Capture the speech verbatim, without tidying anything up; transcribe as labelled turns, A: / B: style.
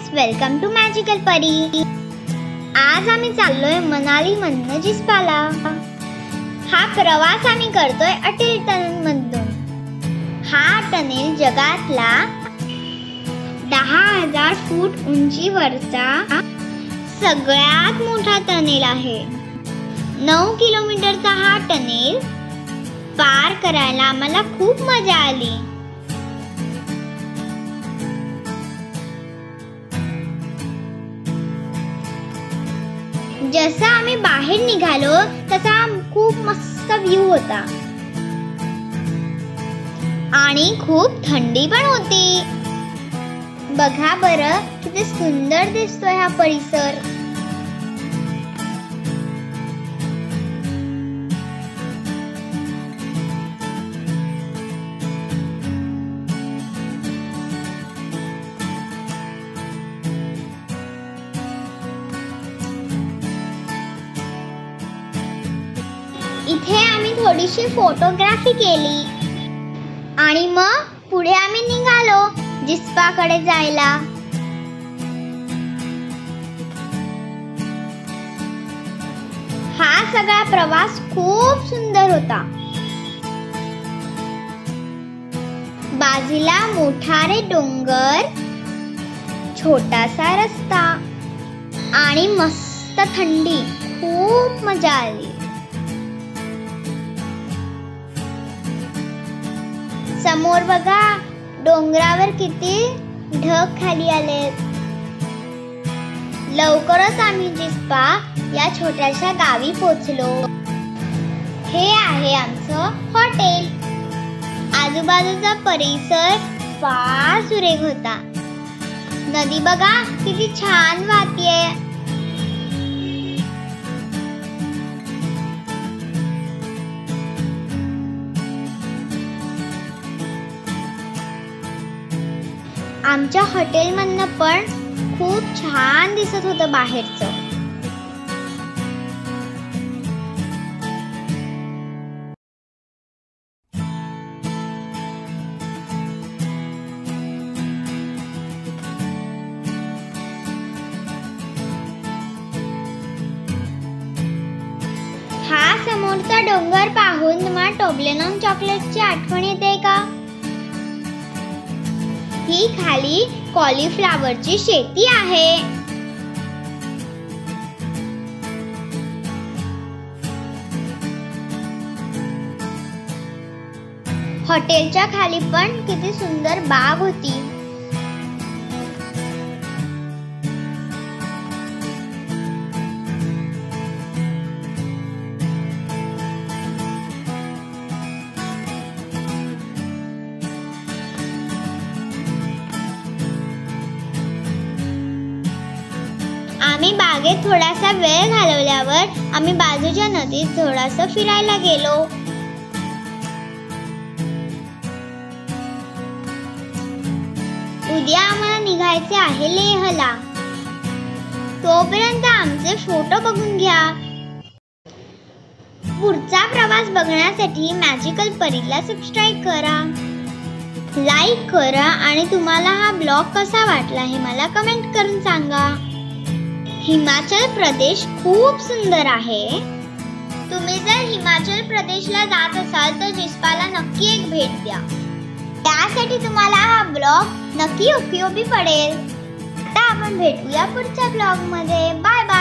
A: Friends, welcome to magical परी। आज आम्ही चाललोय मनाली मधनं जिस्पाला। हा प्रवास आम्ही करतोय अटल टनल मधून। हा टनेल जगातला दहा हजार फूट उंचीवरचा सगळ्यात मोठा टनेल आहे। नऊ किलोमीटरचा हा टनेल पार करायला आम्हाला खूप मजा आली। जसं आम्ही बाहेर निघालो तसा खूप मस्त व्ह्यू होता आणि खूप थंडी पण होती। बघा बरं किती सुंदर दिसतोय हा परिसर। इथे आम्ही थोडीशी फोटोग्राफी केली आणि मग पुढे आम्ही निघालो जिस्पाकडे जायला। हा सगळा प्रवास खूप सुंदर होता। बाजूला मोठाले डोंगर, छोटासा रस्ता आणि मस्त थंडी, खूप मजा आली। समोर बघा डोंगरावर किती ढग खाली आलेत। लवकरच आम्ही जिस्पा या छोट्याशा गावी पोहोचलो। हे आहे आमचं हॉटेल। आजूबाजूचा परिसर फार सुरेख होता। नदी बघा किती छान वाहतीये। आमच्या हॉटेलमधनं पण खूप छान दिसत होतं बाहेरचं। हा समोरचा डोंगर पाहून तुम्हाला टोब्लेरोन चॉकलेटची आठवण येते का? ही खाली कॉलीफ्लॉवरची शेती आहे। हॉटेलच्या खाली पण किती सुंदर बाग होती। आम्ही बागेत थोडासा वेळ घालवल्यावर आम्ही बाजूच्या नदीत थोडासा फिरायला गेलो। उद्या आम्हाला निघायचे आहे लेहला। तोपर्यंत आमचे फोटो बघून घ्या। पुढचा प्रवास बघण्यासाठी मॅजिकल परीला सबस्क्राइब करा, लाईक करा आणि तुम्हाला हा ब्लॉग कसा वाटला हे मला कमेंट करून सांगा। हिमाचल प्रदेश खूप सुंदर आहे। तुम्ही जर हिमाचल प्रदेशला जात असाल तर जिस्पाला नक्की एक भेट द्या। त्यासाठी तुम्हाला हा ब्लॉग नक्की उपयोगी पडेल। आता आपण भेटूया पुढच्या ब्लॉग मध्ये। Bye bye.